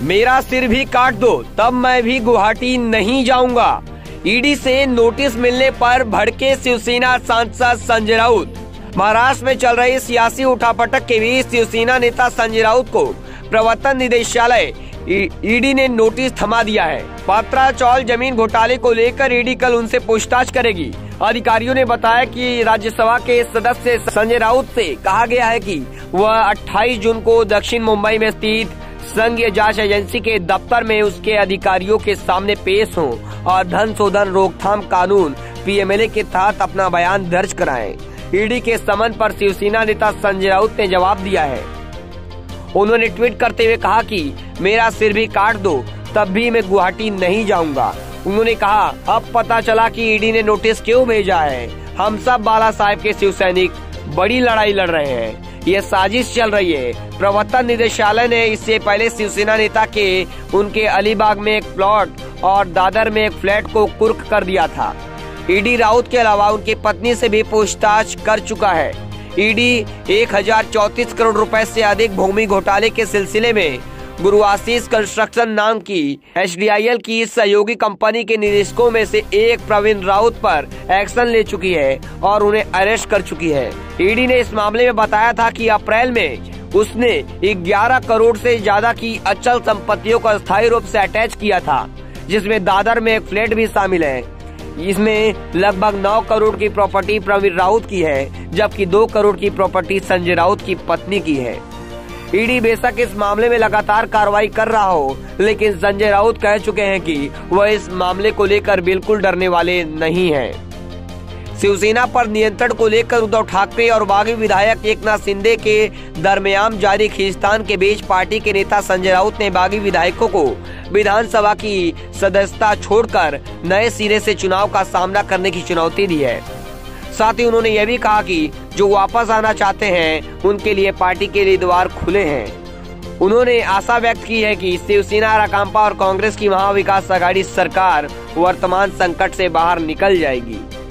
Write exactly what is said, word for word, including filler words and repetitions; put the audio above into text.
मेरा सिर भी काट दो तब मैं भी गुवाहाटी नहीं जाऊंगा। ईडी से नोटिस मिलने पर भड़के शिवसेना सांसद संजय राउत। महाराष्ट्र में चल रही सियासी उठापटक के बीच शिवसेना नेता संजय राउत को प्रवर्तन निदेशालय ईडी ने नोटिस थमा दिया है। पात्रा चौल जमीन घोटाले को लेकर ईडी कल उनसे पूछताछ करेगी। अधिकारियों ने बताया कि राज्यसभा के सदस्य संजय राउत से कहा गया है कि वह अट्ठाईस जून को दक्षिण मुंबई में स्थित संघीय जांच एजेंसी के दफ्तर में उसके अधिकारियों के सामने पेश हों और धन शोधन रोकथाम कानून पीएमएलए के तहत अपना बयान दर्ज कराएं। ईडी के समन पर शिवसेना नेता संजय राउत ने जवाब दिया है। उन्होंने ट्वीट करते हुए कहा कि मेरा सिर भी काट दो तब भी मैं गुवाहाटी नहीं जाऊंगा। उन्होंने कहा, अब पता चला कि ईडी ने नोटिस क्यों भेजा है। हम सब बाला साहेब के शिव सैनिक बड़ी लड़ाई लड़ रहे हैं। ये साजिश चल रही है। प्रवर्तन निदेशालय ने इससे पहले शिवसेना नेता के उनके अलीबाग में एक प्लॉट और दादर में एक फ्लैट को कुर्क कर दिया था। ईडी राउत के अलावा उनकी पत्नी से भी पूछताछ कर चुका है। ईडी एक हजार चौतीस करोड़ रुपए से अधिक भूमि घोटाले के सिलसिले में गुरुआशीष कंस्ट्रक्शन नाम की एचडीआईएल की सहयोगी कंपनी के निदेशकों में से एक प्रवीण राउत पर एक्शन ले चुकी है और उन्हें अरेस्ट कर चुकी है। ईडी ने इस मामले में बताया था कि अप्रैल में उसने ग्यारह करोड़ से ज्यादा की अचल संपत्तियों को अस्थायी रूप से अटैच किया था, जिसमें दादर में एक फ्लैट भी शामिल है। इसमें लगभग नौ करोड़ की प्रॉपर्टी प्रवीण राउत की है, जबकि दो करोड़ की प्रॉपर्टी संजय राउत की पत्नी की है। ईडी बेशक इस मामले में लगातार कार्रवाई कर रहा हो, लेकिन संजय राउत कह चुके हैं कि वह इस मामले को लेकर बिल्कुल डरने वाले नहीं हैं। शिवसेना पर नियंत्रण को लेकर उद्धव ठाकरे और बागी विधायक एकनाथ शिंदे के दरमियान जारी खींचतान के बीच पार्टी के नेता संजय राउत ने बागी विधायकों को विधानसभा की सदस्यता छोड़कर नए सिरे से चुनाव का सामना करने की चुनौती दी है। साथ ही उन्होंने यह भी कहा कि जो वापस आना चाहते हैं उनके लिए पार्टी के लिए द्वार खुले हैं। उन्होंने आशा व्यक्त की है कि शिवसेना, राकांपा और कांग्रेस की महाविकास आघाड़ी सरकार वर्तमान संकट से बाहर निकल जाएगी।